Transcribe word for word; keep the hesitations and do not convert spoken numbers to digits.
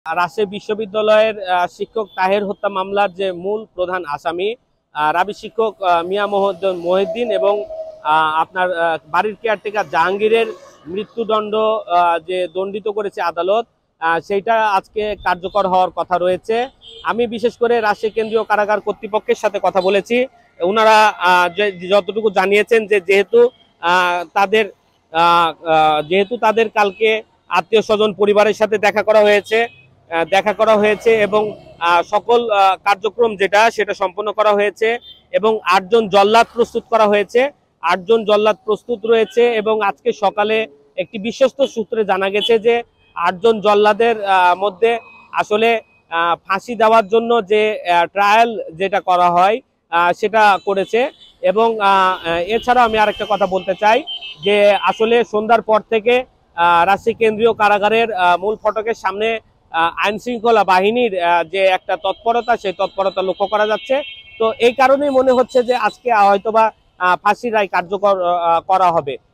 রাজশাহী বিশ্ববিদ্যালয়ের শিক্ষক তাহের হত্যা মামলার যে মূল প্রধান আসামি রাবি শিক্ষক মিয়া মহিউদ্দিন এবং আপনার বাড়ির কেয়ারটেকার জাহাঙ্গীরের মৃত্যুদণ্ড যে দণ্ডিত করেছে আদালত, সেইটা আজকে কার্যকর হওয়ার কথা রয়েছে। আমি বিশেষ করে রাজশাহী কেন্দ্রীয় কারাগার কর্তৃপক্ষের সাথে কথা বলেছি। ওনারা যতটুকু জানিয়েছেন যে যেহেতু তাদের যেহেতু তাদের কালকে আত্মীয় স্বজন পরিবারের সাথে দেখা করা হয়েছে দেখা করা হয়েছে এবং সকল কার্যক্রম যেটা সেটা সম্পন্ন করা হয়েছে এবং আটজন জল্লাদ প্রস্তুত করা হয়েছে আটজন জল্লাদ প্রস্তুত রয়েছে এবং আজকে সকালে একটি বিশ্বস্ত সূত্রে জানা গেছে যে আটজন জল্লাদের মধ্যে আসলে ফাঁসি দেওয়ার জন্য যে ট্রায়াল যেটা করা হয় সেটা করেছে। এবং এছাড়া আমি আরেকটা কথা বলতে চাই যে আসলে সন্ধ্যার পর থেকে রাজশাহী কেন্দ্রীয় কারাগারের মূল ফটকের সামনে আইন শৃঙ্খলা বাহিনীর যে একটা তৎপরতা সেই তৎপরতা লক্ষ্য করা যাচ্ছে। তো এই কারণেই মনে হচ্ছে যে আজকে হয়তোবা ফাঁসির রায় কার্যকর করা হবে।